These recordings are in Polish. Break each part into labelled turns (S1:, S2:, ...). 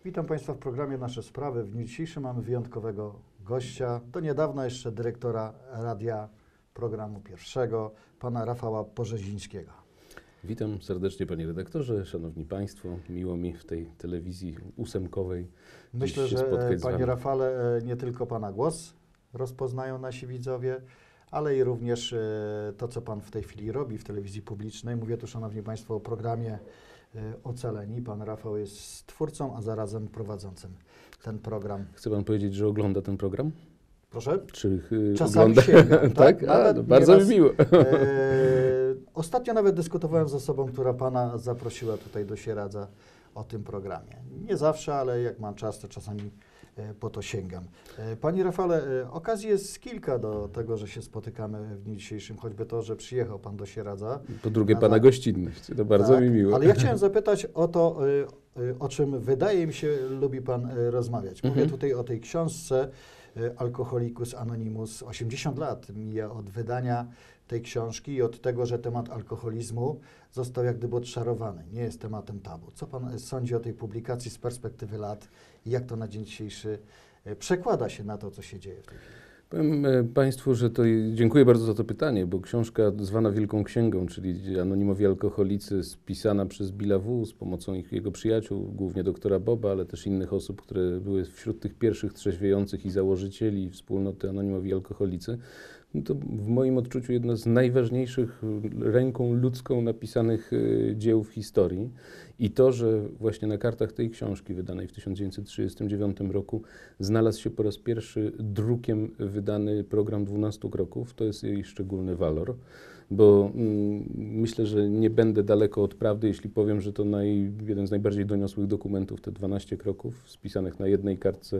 S1: Witam Państwa w programie Nasze Sprawy. W dniu dzisiejszym mamy wyjątkowego gościa, do niedawna jeszcze dyrektora Radia Programu Pierwszego, pana Rafała Porzezińskiego.
S2: Witam serdecznie panie redaktorze, szanowni państwo. Miło mi w tej telewizji ósemkowej
S1: Myślę,
S2: się
S1: że
S2: spotkać z
S1: panie
S2: wami.
S1: Rafale, nie tylko pana głos rozpoznają nasi widzowie, ale i również to, co pan w tej chwili robi w telewizji publicznej. Mówię tu, szanowni państwo, o programie Ocaleni. Pan Rafał jest twórcą, a zarazem prowadzącym ten program.
S2: Chce pan powiedzieć, że ogląda ten program?
S1: Proszę?
S2: Czy
S1: Czasami
S2: ogląda?
S1: sięgam,
S2: Tak?
S1: Nawet
S2: Bardzo mi
S1: nieraz,
S2: miło.
S1: Ostatnio nawet dyskutowałem z osobą, która pana zaprosiła tutaj do Sieradza o tym programie. Nie zawsze, ale jak mam czas, to czasami po to sięgam. Panie Rafale, okazji jest kilka do tego, że się spotykamy w dniu dzisiejszym, choćby to, że przyjechał pan do Sieradza.
S2: Po drugie pana gościnność, to bardzo
S1: Tak,
S2: mi miło.
S1: ale ja chciałem zapytać o to, o czym wydaje mi się lubi pan rozmawiać. Mówię tutaj o tej książce Alcoholicus Anonymous. 80 lat mija od wydania tej książki i od tego, że temat alkoholizmu został jak gdyby odszarowany. Nie jest tematem tabu. Co pan sądzi o tej publikacji z perspektywy lat i jak to na dzień dzisiejszy przekłada się na to, co się dzieje w tej chwili?
S2: Powiem państwu, że to dziękuję bardzo za to pytanie, bo książka zwana Wielką Księgą, czyli Anonimowi Alkoholicy, spisana przez Billa W. z pomocą jego przyjaciół, głównie doktora Boba, ale też innych osób, które były wśród tych pierwszych trzeźwiejących i założycieli wspólnoty Anonimowi Alkoholicy, to w moim odczuciu jedno z najważniejszych ręką ludzką napisanych dzieł w historii. I to, że właśnie na kartach tej książki wydanej w 1939 roku znalazł się po raz pierwszy drukiem wydany program 12 kroków, to jest jej szczególny walor, bo myślę, że nie będę daleko od prawdy, jeśli powiem, że to jeden z najbardziej doniosłych dokumentów, te 12 kroków spisanych na jednej kartce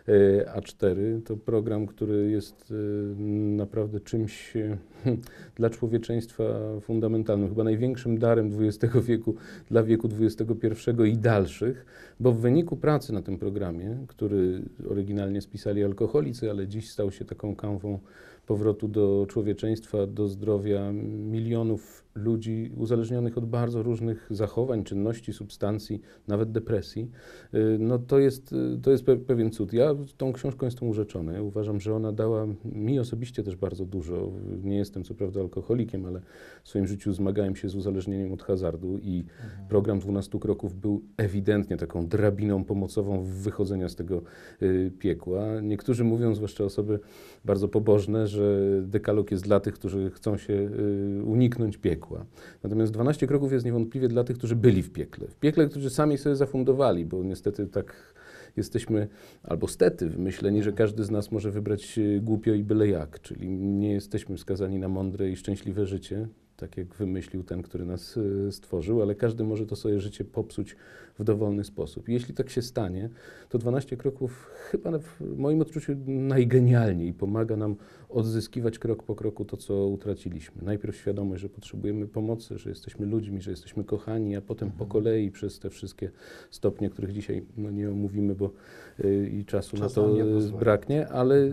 S2: A4. To program, który jest naprawdę czymś dla człowieczeństwa fundamentalnym, chyba największym darem XX wieku dla wieku XXI i dalszych, bo w wyniku pracy na tym programie, który oryginalnie spisali alkoholicy, ale dziś stał się taką kanwą powrotu do człowieczeństwa, do zdrowia milionów ludzi uzależnionych od bardzo różnych zachowań, czynności, substancji, nawet depresji, no to jest pewien cud. Ja tą książką jestem urzeczony. Uważam, że ona dała mi osobiście też bardzo dużo. Nie jestem co prawda alkoholikiem, ale w swoim życiu zmagałem się z uzależnieniem od hazardu i program 12 kroków był ewidentnie taką drabiną pomocową w wychodzenia z tego piekła. Niektórzy mówią, zwłaszcza osoby bardzo pobożne, że dekalog jest dla tych, którzy chcą się uniknąć piekła. Natomiast 12 kroków jest niewątpliwie dla tych, którzy byli w piekle, którzy sami sobie zafundowali, bo niestety tak jesteśmy, albo stety, wymyśleni, że każdy z nas może wybrać głupio i byle jak, czyli nie jesteśmy skazani na mądre i szczęśliwe życie, tak jak wymyślił ten, który nas stworzył, ale każdy może to swoje życie popsuć w dowolny sposób. I jeśli tak się stanie, to 12 kroków chyba w moim odczuciu najgenialniej pomaga nam odzyskiwać krok po kroku to, co utraciliśmy. Najpierw świadomość, że potrzebujemy pomocy, że jesteśmy ludźmi, że jesteśmy kochani, a potem po kolei przez te wszystkie stopnie, których dzisiaj nie omówimy, bo i czasu na to braknie, ale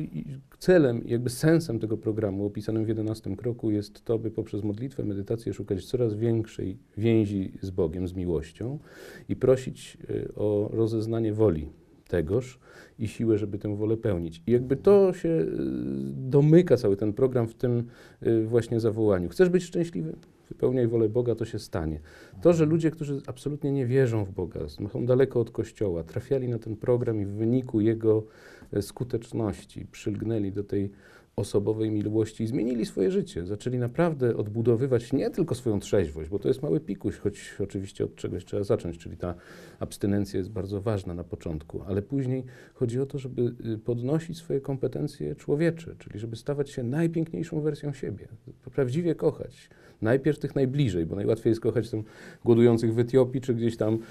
S2: celem, jakby sensem tego programu opisanym w 11 kroku jest to, by poprzez modlitwę, medytację szukać coraz większej więzi z Bogiem, z miłością i prosić o rozeznanie woli tegoż i siłę, żeby tę wolę pełnić. I jakby to się domyka cały ten program w tym właśnie zawołaniu. Chcesz być szczęśliwy? Wypełniaj wolę Boga, to się stanie. To, że ludzie, którzy absolutnie nie wierzą w Boga, są daleko od Kościoła, trafiali na ten program i w wyniku jego skuteczności przylgnęli do tej osobowej miłości i zmienili swoje życie. Zaczęli naprawdę odbudowywać nie tylko swoją trzeźwość, bo to jest mały pikuś, choć oczywiście od czegoś trzeba zacząć, czyli ta abstynencja jest bardzo ważna na początku, ale później chodzi o to, żeby podnosić swoje kompetencje człowiecze, czyli żeby stawać się najpiękniejszą wersją siebie, prawdziwie kochać. Najpierw tych najbliżej, bo najłatwiej jest kochać tam głodujących w Etiopii, czy gdzieś tam,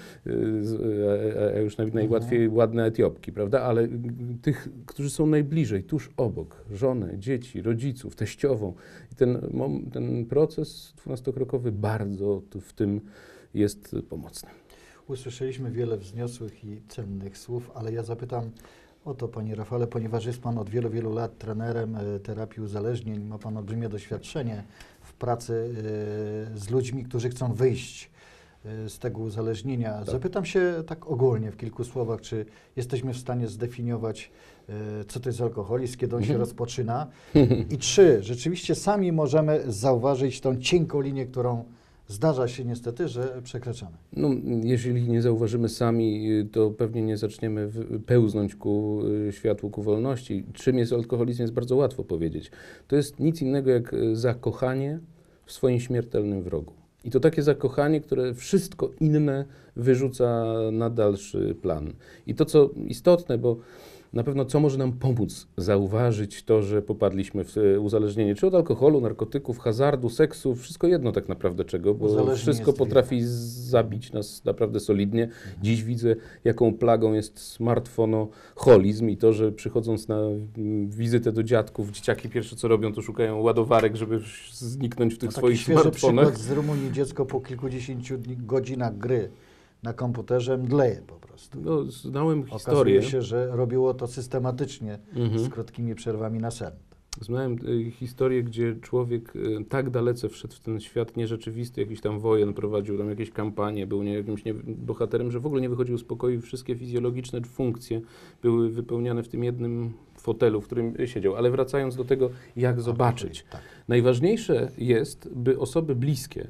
S2: już najłatwiej ładne Etiopki, prawda? Ale tych, którzy są najbliżej, tuż obok, żonę, dzieci, rodziców, teściową. I ten proces 12-krokowy bardzo w tym jest pomocny.
S1: Usłyszeliśmy wiele wzniosłych i cennych słów, ale ja zapytam o to, panie Rafale, ponieważ jest pan od wielu, wielu lat trenerem terapii uzależnień, ma pan olbrzymie doświadczenie w pracy z ludźmi, którzy chcą wyjść z tego uzależnienia.
S2: Tak.
S1: Zapytam się tak ogólnie w kilku słowach, czy jesteśmy w stanie zdefiniować, co to jest alkoholizm, kiedy on się rozpoczyna i czy rzeczywiście sami możemy zauważyć tą cienką linię, którą zdarza się niestety, że przekraczamy.
S2: No, jeżeli nie zauważymy sami, to pewnie nie zaczniemy pełznąć ku światłu, ku wolności. Czym jest alkoholizm, jest bardzo łatwo powiedzieć. To jest nic innego jak zakochanie w swoim śmiertelnym wrogu. I to takie zakochanie, które wszystko inne wyrzuca na dalszy plan. I to, co istotne, bo na pewno co może nam pomóc zauważyć to, że popadliśmy w uzależnienie, czy od alkoholu, narkotyków, hazardu, seksu, wszystko jedno tak naprawdę czego, bo
S1: Uzależnienie
S2: wszystko
S1: jest
S2: potrafi zabić nas naprawdę solidnie. Dziś widzę, jaką plagą jest smartfonoholizm i to, że przychodząc na wizytę do dziadków, dzieciaki pierwsze co robią, to szukają ładowarek, żeby zniknąć w tych
S1: Taki
S2: swoich
S1: świeży
S2: smartfonach.
S1: przykład z Rumunii. Dziecko po kilkudziesięciu godzinach gry na komputerze mdleje po prostu.
S2: No, znałem historię.
S1: Okazuje się, że robiło to systematycznie z krótkimi przerwami na sen.
S2: Znałem historię, gdzie człowiek tak dalece wszedł w ten świat nierzeczywisty, jakiś tam wojen, prowadził tam jakieś kampanie, był jakimś bohaterem, że w ogóle nie wychodził z pokoju, wszystkie fizjologiczne funkcje były wypełniane w tym jednym fotelu, w którym siedział. Ale wracając do tego, jak zobaczyć.
S1: Tak.
S2: Najważniejsze jest, by osoby bliskie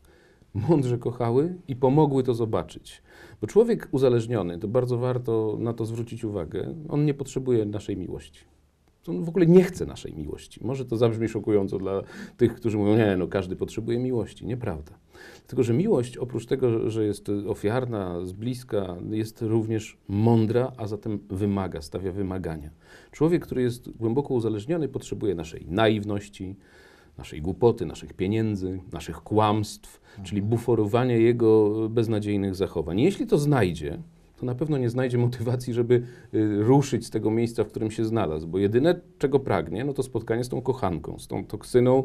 S2: mądrze kochały i pomogły to zobaczyć. Bo człowiek uzależniony, to bardzo warto na to zwrócić uwagę, on nie potrzebuje naszej miłości. On w ogóle nie chce naszej miłości. Może to zabrzmi szokująco dla tych, którzy mówią, nie, no każdy potrzebuje miłości. Nieprawda. Dlatego, że miłość, oprócz tego, że jest ofiarna, z bliska, jest również mądra, a zatem wymaga, stawia wymagania. Człowiek, który jest głęboko uzależniony, potrzebuje naszej naiwności, naszej głupoty, naszych pieniędzy, naszych kłamstw, czyli buforowania jego beznadziejnych zachowań. Jeśli to znajdzie, to na pewno nie znajdzie motywacji, żeby ruszyć z tego miejsca, w którym się znalazł, bo jedyne, czego pragnie, no to spotkanie z tą kochanką, z tą toksyną,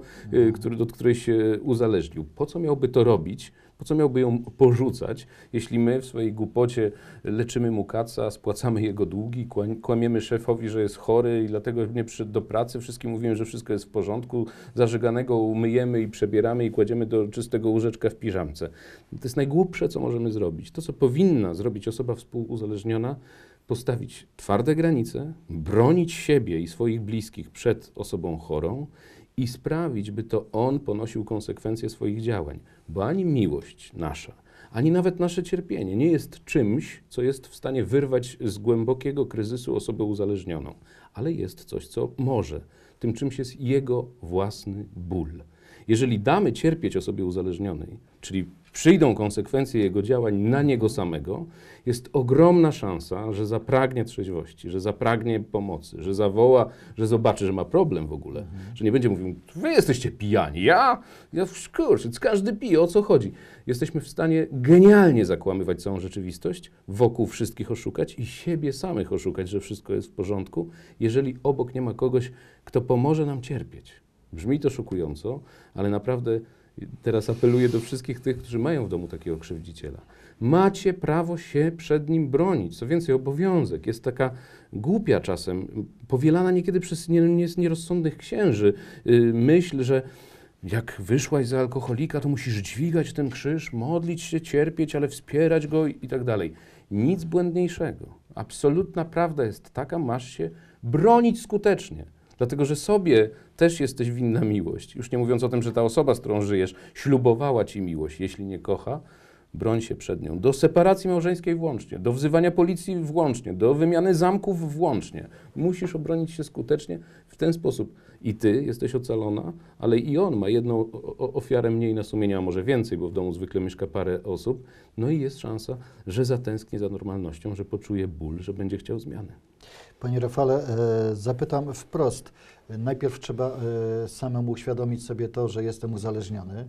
S2: od której się uzależnił. Po co miałby to robić? Po co miałby ją porzucać, jeśli my w swojej głupocie leczymy mu kaca, spłacamy jego długi, kłamiemy szefowi, że jest chory i dlatego nie przyszedł do pracy, wszystkim mówimy, że wszystko jest w porządku, zażyganego umyjemy i przebieramy i kładziemy do czystego łóżeczka w piżamce. To jest najgłupsze, co możemy zrobić. To, co powinna zrobić osoba współuzależniona, postawić twarde granice, bronić siebie i swoich bliskich przed osobą chorą i sprawić, by to on ponosił konsekwencje swoich działań. Bo ani miłość nasza, ani nawet nasze cierpienie nie jest czymś, co jest w stanie wyrwać z głębokiego kryzysu osobę uzależnioną, ale jest coś, co może. Tym czymś jest jego własny ból. Jeżeli damy cierpieć osobie uzależnionej, czyli przyjdą konsekwencje jego działań na niego samego, jest ogromna szansa, że zapragnie trzeźwości, że zapragnie pomocy, że zawoła, że zobaczy, że ma problem w ogóle, że nie będzie mówił, wy jesteście pijani, ja kurczę, każdy pije, o co chodzi. Jesteśmy w stanie genialnie zakłamywać całą rzeczywistość, wokół wszystkich oszukać i siebie samych oszukać, że wszystko jest w porządku, jeżeli obok nie ma kogoś, kto pomoże nam cierpieć. Brzmi to szokująco, ale naprawdę teraz apeluję do wszystkich tych, którzy mają w domu takiego krzywdziciela. Macie prawo się przed nim bronić. Co więcej, obowiązek. Jest taka głupia czasem, powielana niekiedy przez nierozsądnych księży, myśl, że jak wyszłaś za alkoholika, to musisz dźwigać ten krzyż, modlić się, cierpieć, ale wspierać go i tak dalej. Nic błędniejszego. Absolutna prawda jest taka, masz się bronić skutecznie. Dlatego, że sobie też jesteś winna miłość. Już nie mówiąc o tym, że ta osoba, z którą żyjesz, ślubowała ci miłość. Jeśli nie kocha, broń się przed nią. Do separacji małżeńskiej włącznie, do wzywania policji włącznie, do wymiany zamków włącznie. Musisz obronić się skutecznie w ten sposób. I ty jesteś ocalona, ale i on ma jedną ofiarę mniej na sumieniu, a może więcej, bo w domu zwykle mieszka parę osób. No i jest szansa, że zatęskni za normalnością, że poczuje ból, że będzie chciał zmiany.
S1: Panie Rafale, zapytam wprost. Najpierw trzeba samemu uświadomić sobie to, że jestem uzależniony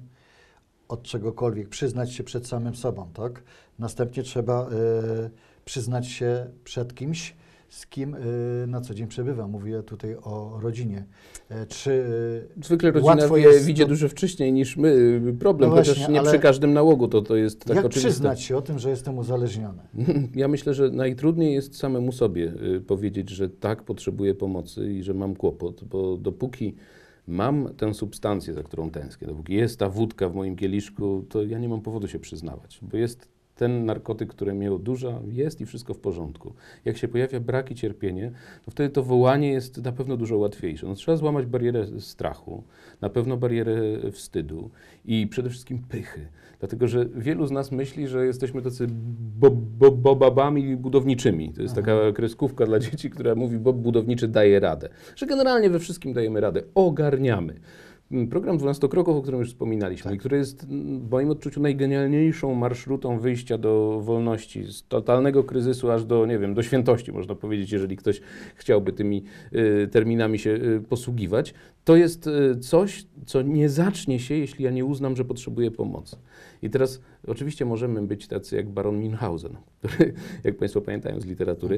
S1: od czegokolwiek, przyznać się przed samym sobą, tak? Następnie trzeba przyznać się przed kimś, z kim na co dzień przebywam. Mówię tutaj o rodzinie. Czy
S2: zwykle rodzina widzi dużo wcześniej niż my problem,
S1: no
S2: chociaż
S1: właśnie,
S2: nie przy każdym nałogu to jest tak
S1: jak
S2: oczywiste.
S1: przyznać się o tym, że jestem uzależniony?
S2: Ja myślę, że najtrudniej jest samemu sobie powiedzieć, że tak, potrzebuję pomocy i że mam kłopot, bo dopóki mam tę substancję, za którą tęsknię, dopóki jest ta wódka w moim kieliszku, to ja nie mam powodu się przyznawać, bo jest ten narkotyk, który mnie odurza, jest i wszystko w porządku. Jak się pojawia brak i cierpienie, to wtedy to wołanie jest na pewno dużo łatwiejsze. No, trzeba złamać barierę strachu, na pewno barierę wstydu i przede wszystkim pychy. Dlatego, że wielu z nas myśli, że jesteśmy tacy bobabami budowniczymi. To jest taka kreskówka dla dzieci, która mówi, bob budowniczy daje radę. Że generalnie we wszystkim dajemy radę, ogarniamy. Program 12-kroków, o którym już wspominaliśmy, i który jest w moim odczuciu najgenialniejszą marszrutą wyjścia do wolności, z totalnego kryzysu aż do, nie wiem, do świętości, można powiedzieć, jeżeli ktoś chciałby tymi terminami się posługiwać, to jest coś, co nie zacznie się, jeśli ja nie uznam, że potrzebuję pomocy. I teraz oczywiście możemy być tacy jak baron Münchhausen, który, jak Państwo pamiętają z literatury,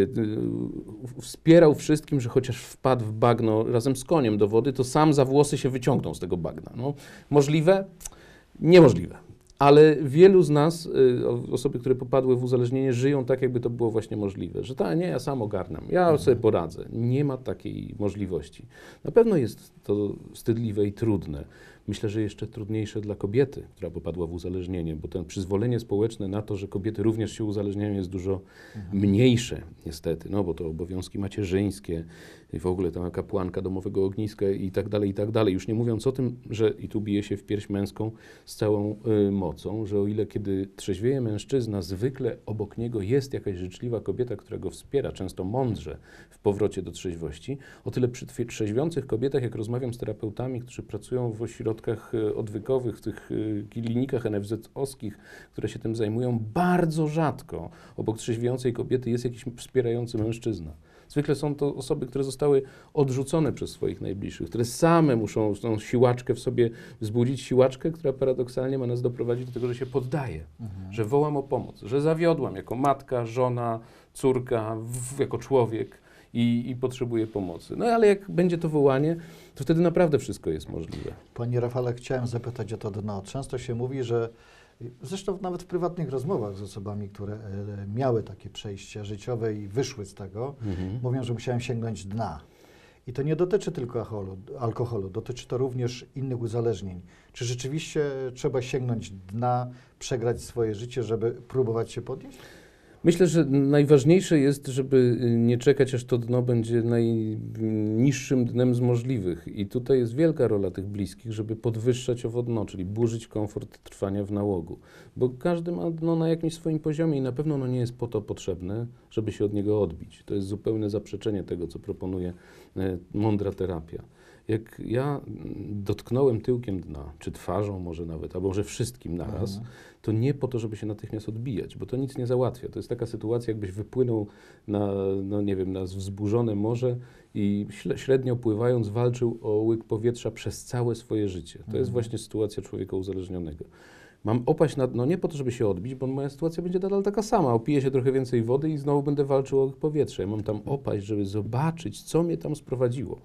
S2: wspierał wszystkim, że chociaż wpadł w bagno razem z koniem do wody, to sam za włosy się wyciągnął z tego bagna. No, możliwe? Niemożliwe. Ale wielu z nas, osoby, które popadły w uzależnienie, żyją tak, jakby to było właśnie możliwe. Że nie, ja sam ogarnam, ja sobie poradzę. Nie ma takiej możliwości. Na pewno jest to wstydliwe i trudne. Myślę, że jeszcze trudniejsze dla kobiety, która popadła w uzależnienie, bo to przyzwolenie społeczne na to, że kobiety również się uzależniają, jest dużo mniejsze niestety, no bo to obowiązki macierzyńskie, i w ogóle ta kapłanka domowego ogniska i tak dalej, i tak dalej. Już nie mówiąc o tym, że i tu bije się w pierś męską z całą mocą, że o ile kiedy trzeźwieje mężczyzna, zwykle obok niego jest jakaś życzliwa kobieta, która go wspiera, często mądrze w powrocie do trzeźwości, o tyle przy trzeźwiących kobietach, jak rozmawiam z terapeutami, którzy pracują w ośrodkach odwykowych, w tych klinikach NFZ-owskich, które się tym zajmują, bardzo rzadko obok trzeźwiejącej kobiety jest jakiś wspierający mężczyzna. Zwykle są to osoby, które zostały odrzucone przez swoich najbliższych, które same muszą tą siłaczkę w sobie wzbudzić, siłaczkę, która paradoksalnie ma nas doprowadzić do tego, że się poddaje, że wołam o pomoc, że zawiodłam jako matka, żona, córka, jako człowiek i potrzebuję pomocy. No ale jak będzie to wołanie, to wtedy naprawdę wszystko jest możliwe.
S1: Panie Rafale, chciałem zapytać o to dno. Często się mówi, że zresztą nawet w prywatnych rozmowach z osobami, które miały takie przejście życiowe i wyszły z tego, mówią, że musiałem sięgnąć dna. I to nie dotyczy tylko alkoholu, dotyczy to również innych uzależnień. Czy rzeczywiście trzeba sięgnąć dna, przegrać swoje życie, żeby próbować się podnieść?
S2: Myślę, że najważniejsze jest, żeby nie czekać, aż to dno będzie najniższym dnem z możliwych. I tutaj jest wielka rola tych bliskich, żeby podwyższać owo dno, czyli burzyć komfort trwania w nałogu. Bo każdy ma dno na jakimś swoim poziomie i na pewno ono nie jest po to potrzebne, żeby się od niego odbić. To jest zupełne zaprzeczenie tego, co proponuje mądra terapia. Jak ja dotknąłem tyłkiem dna, czy twarzą może nawet, albo może wszystkim naraz, to nie po to, żeby się natychmiast odbijać, bo to nic nie załatwia. To jest taka sytuacja, jakbyś wypłynął na, no nie wiem, na wzburzone morze i średnio pływając walczył o łyk powietrza przez całe swoje życie. To jest właśnie sytuacja człowieka uzależnionego. Mam opaść na dno nie po to, żeby się odbić, bo moja sytuacja będzie nadal taka sama. Opiję się trochę więcej wody i znowu będę walczył o łyk powietrza. Ja mam tam opaść, żeby zobaczyć, co mnie tam sprowadziło.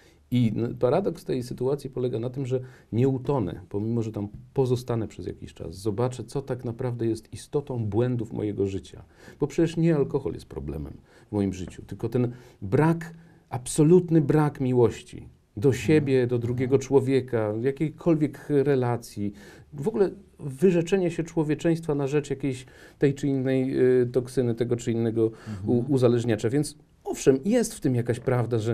S2: I paradoks tej sytuacji polega na tym, że nie utonę, pomimo że tam pozostanę przez jakiś czas. Zobaczę, co tak naprawdę jest istotą błędów mojego życia. Bo przecież nie alkohol jest problemem w moim życiu, tylko ten brak, absolutny brak miłości do siebie, do drugiego człowieka, jakiejkolwiek relacji. W ogóle wyrzeczenie się człowieczeństwa na rzecz jakiejś tej czy innej toksyny, tego czy innego uzależniacza. Więc owszem, jest w tym jakaś prawda, że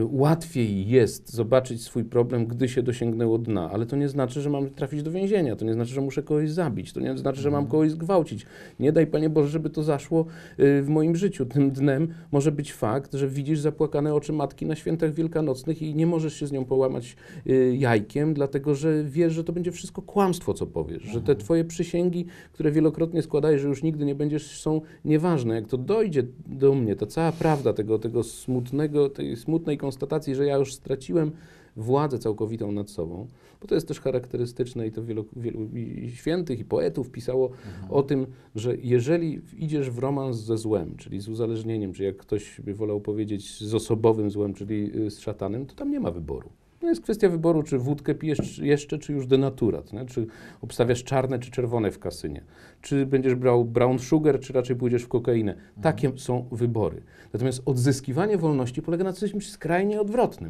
S2: łatwiej jest zobaczyć swój problem, gdy się dosięgnęło dna, ale to nie znaczy, że mam trafić do więzienia, to nie znaczy, że muszę kogoś zabić, to nie znaczy, że mam kogoś zgwałcić. Nie daj, Panie Boże, żeby to zaszło w moim życiu. Tym dnem może być fakt, że widzisz zapłakane oczy matki na świętach wielkanocnych i nie możesz się z nią połamać jajkiem, dlatego że wiesz, że to będzie wszystko kłamstwo, co powiesz, że te twoje przysięgi, które wielokrotnie składałeś, że już nigdy nie będziesz, są nieważne. Jak to dojdzie do mnie, ta cała prawda tego smutnego, tej smutnej konstatacji, że ja już straciłem władzę całkowitą nad sobą, bo to jest też charakterystyczne i to wielu i świętych i poetów pisało o tym, że jeżeli idziesz w romans ze złem, czyli z uzależnieniem, czy jak ktoś by wolał powiedzieć z osobowym złem, czyli z szatanem, to tam nie ma wyboru. To jest kwestia wyboru, czy wódkę pijesz jeszcze, czy już denaturat, nie? Czy obstawiasz czarne, czy czerwone w kasynie, czy będziesz brał brown sugar, czy raczej pójdziesz w kokainę. Takie są wybory. Natomiast odzyskiwanie wolności polega na czymś skrajnie odwrotnym.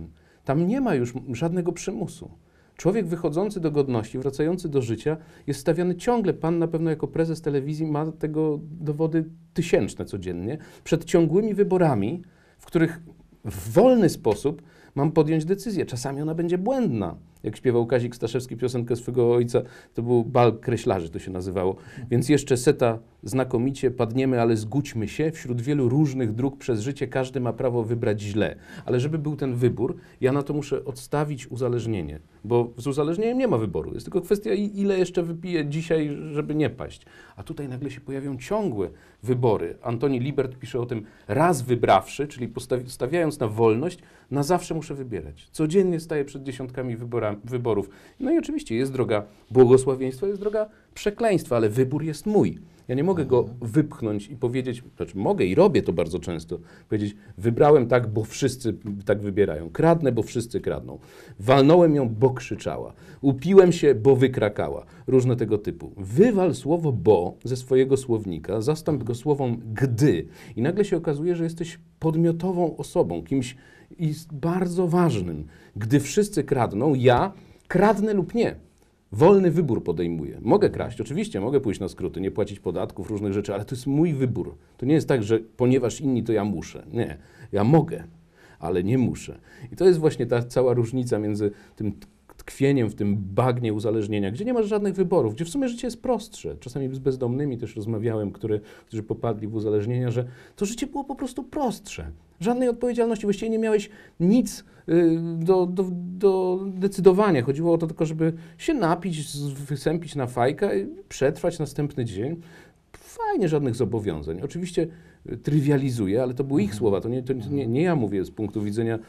S2: Tam nie ma już żadnego przymusu. Człowiek wychodzący do godności, wracający do życia jest stawiany ciągle, pan na pewno jako prezes telewizji ma tego dowody tysięczne codziennie, przed ciągłymi wyborami, w których w wolny sposób mam podjąć decyzję. Czasami ona będzie błędna. Jak śpiewał Kazik Staszewski piosenkę swego ojca, to był bal kreślarzy, to się nazywało. Więc jeszcze seta znakomicie, padniemy, ale zgódźmy się. Wśród wielu różnych dróg przez życie każdy ma prawo wybrać źle. Ale żeby był ten wybór, ja na to muszę odstawić uzależnienie. Bo z uzależnieniem nie ma wyboru. Jest tylko kwestia, ile jeszcze wypiję dzisiaj, żeby nie paść. A tutaj nagle się pojawią ciągłe wybory. Antoni Libert pisze o tym, raz wybrawszy, czyli stawiając na wolność, na zawsze muszę wybierać. Codziennie staję przed dziesiątkami wyborów. No i oczywiście jest droga błogosławieństwa, jest droga przekleństwa, ale wybór jest mój. Ja nie mogę go wypchnąć i powiedzieć, znaczy mogę i robię to bardzo często, powiedzieć, wybrałem tak, bo wszyscy tak wybierają. Kradnę, bo wszyscy kradną. Walnąłem ją, bo krzyczała. Upiłem się, bo wykrakała. Różne tego typu. Wywal słowo bo ze swojego słownika, zastąp go słowem gdy. I nagle się okazuje, że jesteś podmiotową osobą, kimś bardzo ważnym. Gdy wszyscy kradną, ja kradnę lub nie. Wolny wybór podejmuję. Mogę kraść, oczywiście, mogę pójść na skróty, nie płacić podatków, różnych rzeczy, ale to jest mój wybór. To nie jest tak, że ponieważ inni, to ja muszę. Nie, ja mogę, ale nie muszę. I to jest właśnie ta cała różnica między tym tkwieniem w tym bagnie uzależnienia, gdzie nie masz żadnych wyborów, gdzie w sumie życie jest prostsze. Czasami z bezdomnymi też rozmawiałem, którzy popadli w uzależnienia, że to życie było po prostu prostsze. Żadnej odpowiedzialności, właściwie nie miałeś nic do decydowania. Chodziło o to tylko, żeby się napić, wysępić na fajkę i przetrwać następny dzień. Fajnie, żadnych zobowiązań. Oczywiście trywializuję, ale to były ich słowa, to nie ja mówię z punktu widzenia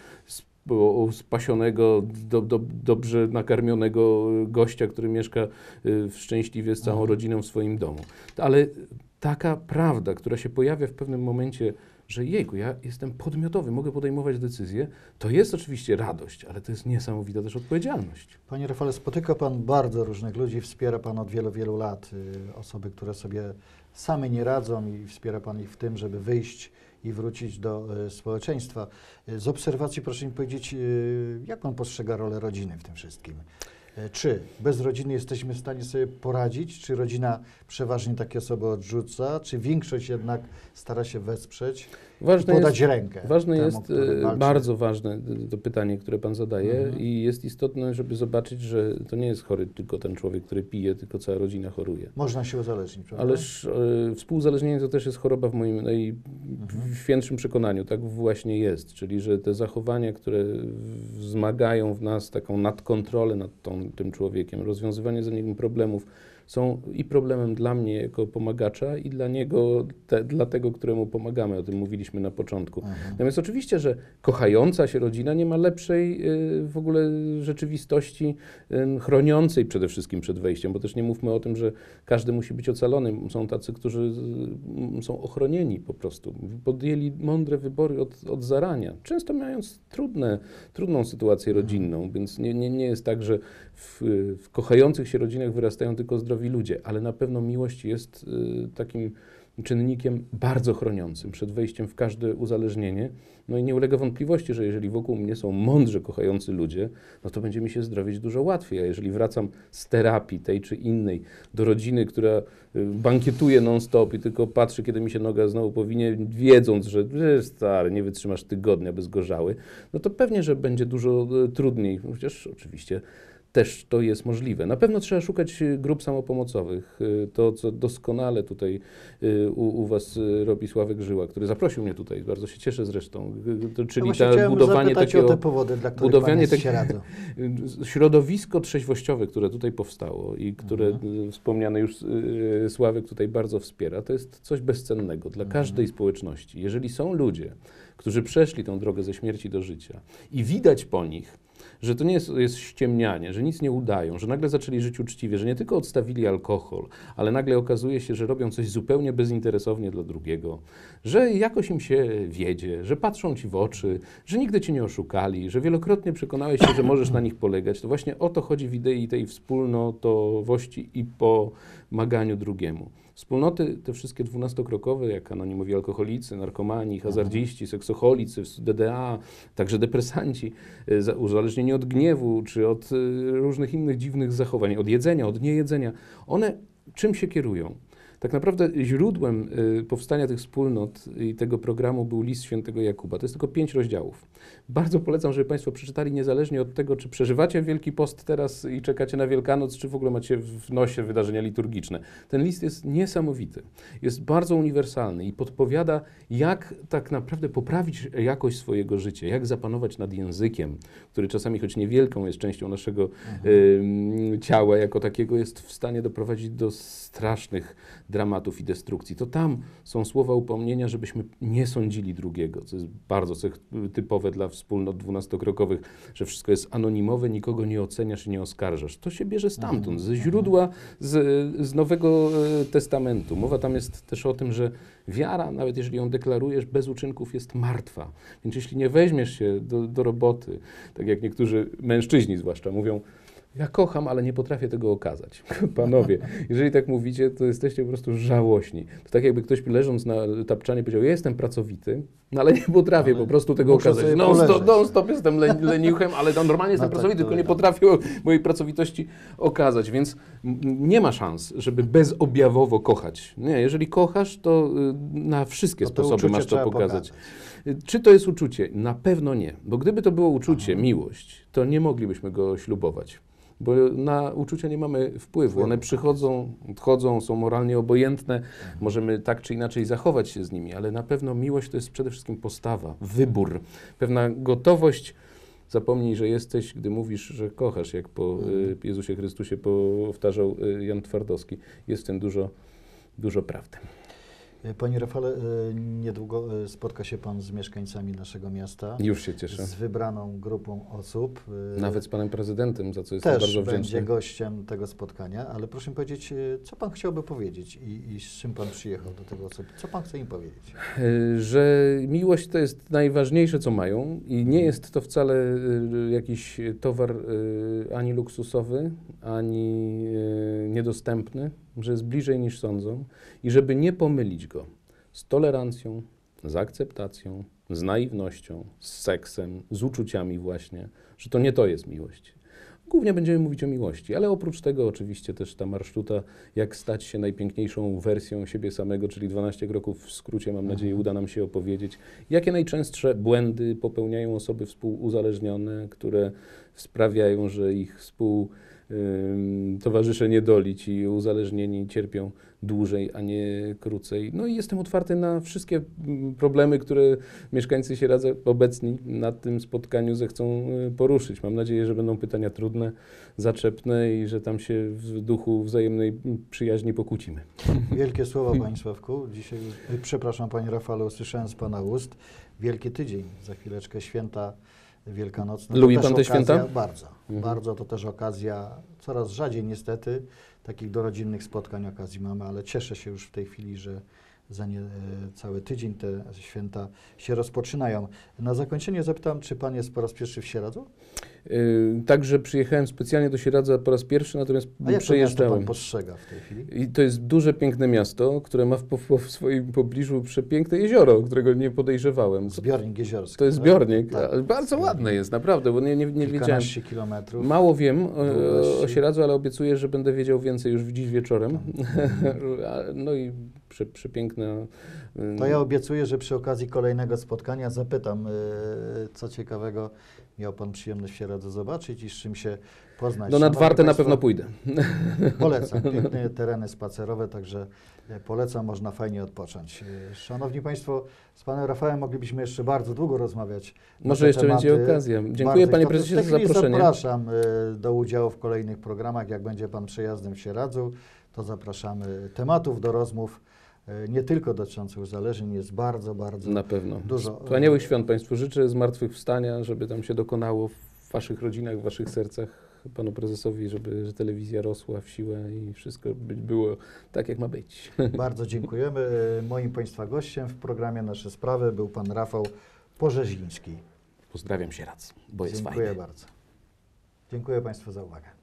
S2: spasionego, dobrze nakarmionego gościa, który mieszka szczęśliwie z całą rodziną w swoim domu. Ale taka prawda, która się pojawia w pewnym momencie, że jejku, ja jestem podmiotowy, mogę podejmować decyzje, to jest oczywiście radość, ale to jest niesamowita też odpowiedzialność.
S1: Panie Rafale, spotyka Pan bardzo różnych ludzi, wspiera Pan od wielu, wielu lat osoby, które sobie same nie radzą i wspiera Pan ich w tym, żeby wyjść i wrócić do społeczeństwa. Z obserwacji proszę mi powiedzieć, jak Pan postrzega rolę rodziny w tym wszystkim? Czy bez rodziny jesteśmy w stanie sobie poradzić? Czy rodzina przeważnie takie osoby odrzuca? Czy większość jednak stara się wesprzeć i podać rękę?
S2: Ważne jest, bardzo ważne to pytanie, które Pan zadaje i jest istotne, żeby zobaczyć, że to nie jest chory tylko ten człowiek, który pije, tylko cała rodzina choruje.
S1: Można się uzależnić, prawda?
S2: Ależ współuzależnienie to też jest choroba w moim najświętszym przekonaniu. Tak właśnie jest, czyli że te zachowania, które wzmagają w nas taką nadkontrolę nad tym człowiekiem, rozwiązywanie za nim problemów, są i problemem dla mnie jako pomagacza i dla niego, dla tego, któremu pomagamy. O tym mówiliśmy na początku. Natomiast oczywiście, że kochająca się rodzina nie ma lepszej w ogóle rzeczywistości chroniącej przede wszystkim przed wejściem, bo też nie mówmy o tym, że każdy musi być ocalony. Są tacy, którzy są ochronieni po prostu. Podjęli mądre wybory od zarania, często mając trudną sytuację rodzinną, więc nie jest tak, że w kochających się rodzinach wyrastają tylko zdrowi ludzie, ale na pewno miłość jest takim czynnikiem bardzo chroniącym przed wejściem w każde uzależnienie. No i nie ulega wątpliwości, że jeżeli wokół mnie są mądrze kochający ludzie, no to będzie mi się zdrowieć dużo łatwiej. A jeżeli wracam z terapii tej czy innej do rodziny, która bankietuje non-stop i tylko patrzy, kiedy mi się noga znowu powinie, wiedząc, że stary, nie wytrzymasz tygodnia bez gorzały, no to pewnie, że będzie dużo trudniej. Chociaż oczywiście też to jest możliwe. Na pewno trzeba szukać grup samopomocowych. To, co doskonale tutaj u Was robi Sławek Żyła, który zaprosił mnie tutaj, bardzo się cieszę zresztą, czyli budowanie takiego...
S1: o te powody, dla których Pan się radzą.
S2: Środowisko trzeźwościowe, które tutaj powstało i które wspomniany już Sławek tutaj bardzo wspiera, to jest coś bezcennego dla każdej społeczności. Jeżeli są ludzie, którzy przeszli tą drogę ze śmierci do życia i widać po nich, że to nie jest ściemnianie, że nic nie udają, że nagle zaczęli żyć uczciwie, że nie tylko odstawili alkohol, ale nagle okazuje się, że robią coś zupełnie bezinteresownie dla drugiego, że jakoś im się wiedzie, że patrzą Ci w oczy, że nigdy Cię nie oszukali, że wielokrotnie przekonałeś się, że możesz na nich polegać. To właśnie o to chodzi w idei tej wspólnotowości i pomaganiu drugiemu. Wspólnoty te wszystkie 12-krokowe, jak anonimowi alkoholicy, narkomani, hazardziści, seksoholicy, DDA, także depresanci, uzależnieni od gniewu czy od różnych innych dziwnych zachowań, od jedzenia, od niejedzenia, one czym się kierują? Tak naprawdę źródłem powstania tych wspólnot i tego programu był list świętego Jakuba. To jest tylko 5 rozdziałów. Bardzo polecam, żeby Państwo przeczytali niezależnie od tego, czy przeżywacie Wielki Post teraz i czekacie na Wielkanoc, czy w ogóle macie w nosie wydarzenia liturgiczne. Ten list jest niesamowity. Jest bardzo uniwersalny i podpowiada, jak tak naprawdę poprawić jakość swojego życia, jak zapanować nad językiem, który czasami, choć niewielką jest częścią naszego ciała jako takiego, jest w stanie doprowadzić do strasznych dramatów i destrukcji. To tam są słowa upomnienia, żebyśmy nie sądzili drugiego, co jest bardzo typowe dla wspólnot 12-krokowych, że wszystko jest anonimowe, nikogo nie oceniasz i nie oskarżasz. To się bierze stamtąd, ze źródła, z Nowego Testamentu. Mowa tam jest też o tym, że wiara, nawet jeżeli ją deklarujesz, bez uczynków jest martwa. Więc jeśli nie weźmiesz się do roboty, tak jak niektórzy mężczyźni zwłaszcza mówią, ja kocham, ale nie potrafię tego okazać. Panowie, jeżeli tak mówicie, to jesteście po prostu żałośni. To tak jakby ktoś leżąc na tapczanie powiedział, ja jestem pracowity, no ale nie potrafię po prostu tego okazać. Non-stop jestem leniuchem, ale normalnie jestem pracowity, tylko nie potrafię mojej pracowitości okazać. Więc nie ma szans, żeby bezobjawowo kochać. Nie, jeżeli kochasz, to na wszystkie sposoby masz to pokazać. Czy to jest uczucie? Na pewno nie. Bo gdyby to było uczucie, miłość, to nie moglibyśmy go ślubować. Bo na uczucia nie mamy wpływu. One przychodzą, odchodzą, są moralnie obojętne. Możemy tak czy inaczej zachować się z nimi, ale na pewno miłość to jest przede wszystkim postawa, wybór, pewna gotowość. Zapomnij, że jesteś, gdy mówisz, że kochasz, jak po Jezusie Chrystusie powtarzał Jan Twardowski. Jest w tym dużo prawdy.
S1: Panie Rafale, niedługo spotka się Pan z mieszkańcami naszego miasta.
S2: Już się cieszę.
S1: Z wybraną grupą osób.
S2: Nawet z Panem Prezydentem, za co jestem bardzo wdzięczny.
S1: Też będzie gościem tego spotkania, ale proszę mi powiedzieć, co Pan chciałby powiedzieć i z czym Pan przyjechał do tego osób? Co Pan chce im powiedzieć?
S2: Że miłość to jest najważniejsze, co mają i nie jest to wcale jakiś towar ani luksusowy, ani niedostępny, że jest bliżej niż sądzą i żeby nie pomylić go z tolerancją, z akceptacją, z naiwnością, z seksem, z uczuciami właśnie, że to nie to jest miłość. Głównie będziemy mówić o miłości, ale oprócz tego oczywiście też ta marszruta, jak stać się najpiękniejszą wersją siebie samego, czyli 12 kroków w skrócie, mam nadzieję, uda nam się opowiedzieć. Jakie najczęstsze błędy popełniają osoby współuzależnione, które sprawiają, że ich towarzysze niedoli, ci uzależnieni cierpią dłużej, a nie krócej. No i jestem otwarty na wszystkie problemy, które mieszkańcy Sieradza obecni na tym spotkaniu zechcą poruszyć. Mam nadzieję, że będą pytania trudne, zaczepne i że tam się w duchu wzajemnej przyjaźni pokłócimy.
S1: Wielkie słowa, Panie Sławku. Dzisiaj, przepraszam, Panie Rafale, usłyszałem z Pana ust. Wielki tydzień, za chwileczkę święta wielkanocne.
S2: Lubi Pan te święta?
S1: Bardzo, bardzo. To też okazja, coraz rzadziej niestety, takich dorodzinnych spotkań okazji mamy, ale cieszę się już w tej chwili, że za cały tydzień te święta się rozpoczynają. Na zakończenie zapytam, czy Pan jest po raz pierwszy w Sieradzu?
S2: Także przyjechałem specjalnie do Sieradza po raz pierwszy, natomiast
S1: A jak
S2: przejeżdżałem.
S1: to Pan postrzega w tej chwili?
S2: I to jest duże, piękne miasto, które ma w swoim pobliżu przepiękne jezioro, którego nie podejrzewałem.
S1: Zbiornik jeziorski.
S2: To jest zbiornik,
S1: tak?
S2: ale bardzo ładne jest, naprawdę, bo nie wiedziałem.
S1: Kilkanaście kilometrów.
S2: Mało wiem o Sieradzu, ale obiecuję, że będę wiedział więcej już dziś wieczorem. No i przepiękne.
S1: To ja obiecuję, że przy okazji kolejnego spotkania zapytam, co ciekawego miał Pan przyjemność w Sieradzu zobaczyć i z czym się poznać.
S2: No nad Wartę na pewno pójdę.
S1: Polecam. Piękne tereny spacerowe, także polecam, można fajnie odpocząć. Szanowni Państwo, z Panem Rafałem moglibyśmy jeszcze bardzo długo rozmawiać.
S2: Może jeszcze będzie okazja. Dziękuję Panie Prezesie za zaproszenie.
S1: Zapraszam do udziału w kolejnych programach. Jak będzie Pan przejazdem w Sieradzu, to zapraszamy tematów do rozmów. Nie tylko dotyczących uzależnień, jest bardzo
S2: na pewno.
S1: Dużo.
S2: Wspaniałych świąt Państwu życzę, zmartwychwstania, żeby tam się dokonało w Waszych rodzinach, w Waszych sercach, Panu Prezesowi, że telewizja rosła w siłę i wszystko było tak, jak ma być.
S1: Bardzo dziękujemy. Moim Państwa gościem w programie Nasze Sprawy był Pan Rafał Porzeziński.
S2: Pozdrawiam Sieradz, bo jest fajnie.
S1: Dziękuję bardzo. Dziękuję Państwu za uwagę.